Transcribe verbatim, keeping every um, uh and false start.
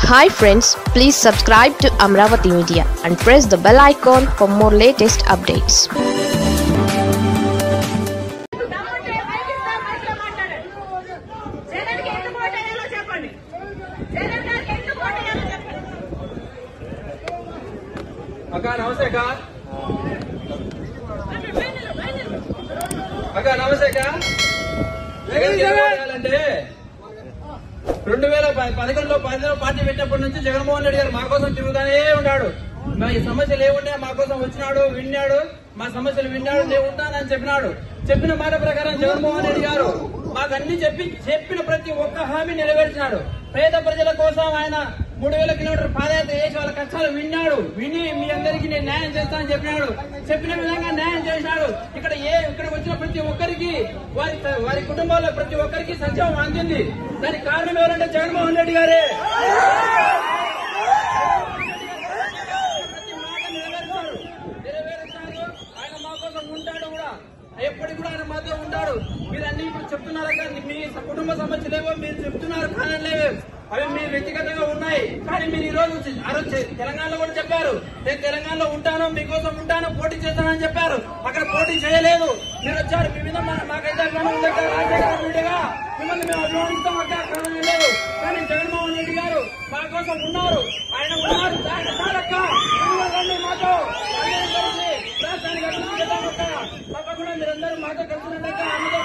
Hi friends, please subscribe to Amravati Media and press the bell icon for more latest updates. Akka namaste akka. Akka namaste akka. Jagan చేయాలంటే రెండు వేల పదకొండులో పదిలో party పెట్టినప్పటి నుంచి జగన్మోహన్ రెడ్డి గారు మా కోసం తిరుగుతానే ఉన్నాడు. మా ఈ సమస్యలు ఏముండే మా కోసం వచ్చినాడు, విన్నాడు, మా సమస్యలు విన్నాడు, నేను ఉంటానని చెప్పినాడు. చెప్పిన మాట ప్రకారం జగన్మోహన్ రెడ్డి గారు మాకు అన్ని చెప్పి చెప్పిన ప్రతి ఒక్క హామీ నెరవేర్చినాడు. పేద ప్రజల కోసం ఆయన మూడు వేల కిలోమీటర్ పాదయాత్ర చేసి వాళ్ళ కష్టాలు విన్నాడు. విని మీ అందరికీ నేను న్యాయం చేస్తానని చెప్పినాడు. చెప్పిన విధంగా న్యాయం చేసినాడు. ఇక్కడ ఏ ఇక్కడ వచ్చిన ప్రతి ఒక్కరికి వారి వారి కుటుంబాల్లో ప్రతి ఒక్కరికి సంక్షేమం అందింది. దానికి కారణం ఎవరంటే జగన్మోహన్ రెడ్డి గారే. నెరవేరుస్తారు. ఆయన మా కోసం ఉంటాడు కూడా, ఎప్పటికి కూడా ఆయన మాతో ఉంటాడు. మీరు అన్ని ఇప్పుడు చెప్తున్నారు కానీ మీ కుటుంబ సమస్యలేవో మీరు చెప్తున్నారు, కారణలేవో అవి మీరు వ్యక్తిగతంగా ఉన్నాయి. కానీ మీరు ఈ రోజు ఆ రోజు తెలంగాణలో కూడా చెప్పారు, నేను తెలంగాణలో ఉంటాను, మీకోసం ఉంటాను, పోటీ చేస్తానని చెప్పారు. అక్కడ పోటీ చేయలేదు. మీరు వచ్చారు, మీ మీద మాకైతే అభిమానం దగ్గర రాజశేఖర రెడ్డిగా మిమ్మల్ని మేము అభిమానిస్తాం అక్క, కారణం లేదు. కానీ జగన్మోహన్ రెడ్డి గారు మా కోసం ఉన్నారు. ఆయన ఉన్నారు చాలక్క, మాతో రాష్ట్రానికి అభివృద్ధి చేద్దామక్క. తప్పకుండా మీరందరూ మాతో కలిసినట్టు